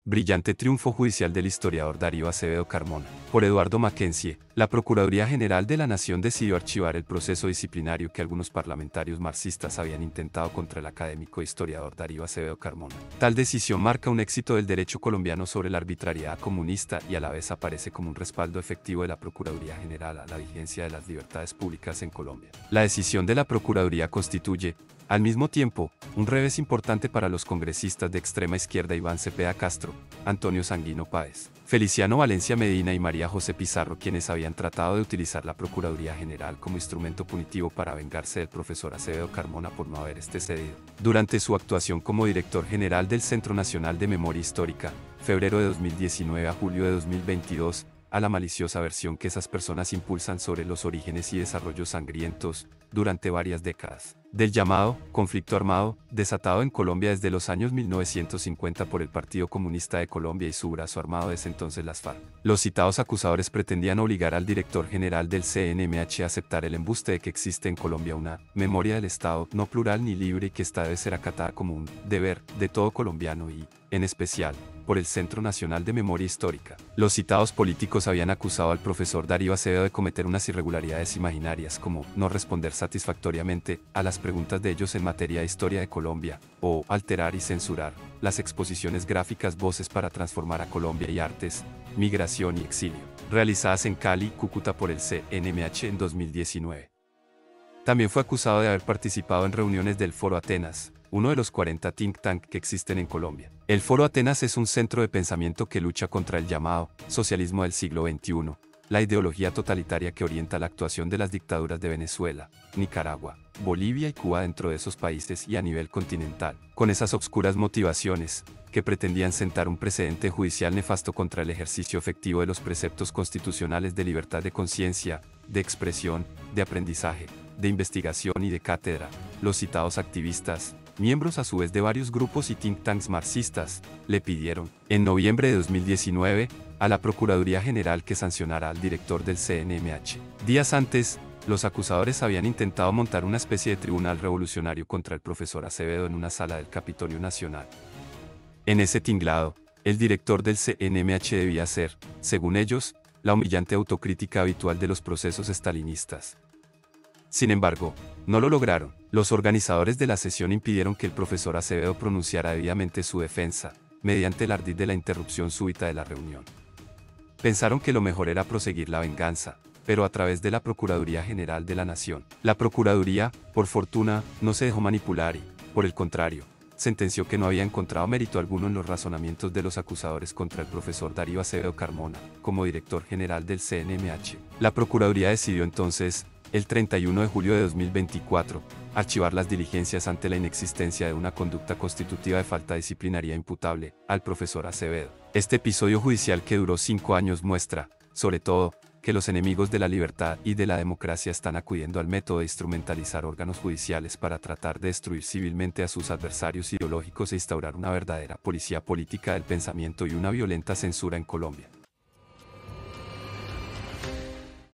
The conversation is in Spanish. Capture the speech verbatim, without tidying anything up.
Brillante triunfo judicial del historiador Darío Acevedo Carmona. Por Eduardo Mackenzie, la Procuraduría General de la Nación decidió archivar el proceso disciplinario que algunos parlamentarios marxistas habían intentado contra el académico e historiador Darío Acevedo Carmona. Tal decisión marca un éxito del derecho colombiano sobre la arbitrariedad comunista y a la vez aparece como un respaldo efectivo de la Procuraduría General a la vigencia de las libertades públicas en Colombia. La decisión de la Procuraduría constituye, al mismo tiempo, un revés importante para los congresistas de extrema izquierda Iván Cepeda Castro, Antonio Sanguino Páez, Feliciano Valencia Medina y María José Pizarro, quienes habían tratado de utilizar la Procuraduría General como instrumento punitivo para vengarse del profesor Acevedo Carmona por no haber este cedido. Durante su actuación como director general del Centro Nacional de Memoria Histórica, febrero de dos mil diecinueve a julio de dos mil veintidós, a la maliciosa versión que esas personas impulsan sobre los orígenes y desarrollos sangrientos, durante varias décadas, del llamado conflicto armado, desatado en Colombia desde los años mil novecientos cincuenta por el Partido Comunista de Colombia y su brazo armado desde entonces las FARC. Los citados acusadores pretendían obligar al director general del C N M H a aceptar el embuste de que existe en Colombia una memoria del Estado no plural ni libre y que ésta debe ser acatada como un deber de todo colombiano y, en especial, por el Centro Nacional de Memoria Histórica. Los citados políticos habían acusado al profesor Darío Acevedo de cometer unas irregularidades imaginarias como no responder satisfactoriamente a las preguntas de ellos en materia de historia de Colombia, o alterar y censurar las exposiciones gráficas Voces para transformar a Colombia y Artes, Migración y Exilio, realizadas en Cali y Cúcuta por el C N M H en dos mil diecinueve. También fue acusado de haber participado en reuniones del Foro Atenas, uno de los cuarenta think tank que existen en Colombia. El Foro Atenas es un centro de pensamiento que lucha contra el llamado socialismo del siglo veintiuno, la ideología totalitaria que orienta la actuación de las dictaduras de Venezuela, Nicaragua, Bolivia y Cuba dentro de esos países y a nivel continental, con esas obscuras motivaciones, que pretendían sentar un precedente judicial nefasto contra el ejercicio efectivo de los preceptos constitucionales de libertad de conciencia, de expresión, de aprendizaje, de investigación y de cátedra. Los citados activistas, miembros a su vez de varios grupos y think tanks marxistas, le pidieron, en noviembre de dos mil diecinueve, a la Procuraduría General que sancionara al director del C N M H. Días antes, los acusadores habían intentado montar una especie de tribunal revolucionario contra el profesor Acevedo en una sala del Capitolio Nacional. En ese tinglado, el director del C N M H debía hacer, según ellos, la humillante autocrítica habitual de los procesos estalinistas. Sin embargo, no lo lograron. Los organizadores de la sesión impidieron que el profesor Acevedo pronunciara debidamente su defensa, mediante el ardid de la interrupción súbita de la reunión. Pensaron que lo mejor era proseguir la venganza, pero a través de la Procuraduría General de la Nación. La Procuraduría, por fortuna, no se dejó manipular y, por el contrario, sentenció que no había encontrado mérito alguno en los razonamientos de los acusadores contra el profesor Darío Acevedo Carmona, como director general del C N M H. La Procuraduría decidió entonces, el treinta y uno de julio de dos mil veinticuatro, archivar las diligencias ante la inexistencia de una conducta constitutiva de falta disciplinaria imputable al profesor Acevedo. Este episodio judicial que duró cinco años muestra, sobre todo, que los enemigos de la libertad y de la democracia están acudiendo al método de instrumentalizar órganos judiciales para tratar de destruir civilmente a sus adversarios ideológicos e instaurar una verdadera policía política del pensamiento y una violenta censura en Colombia.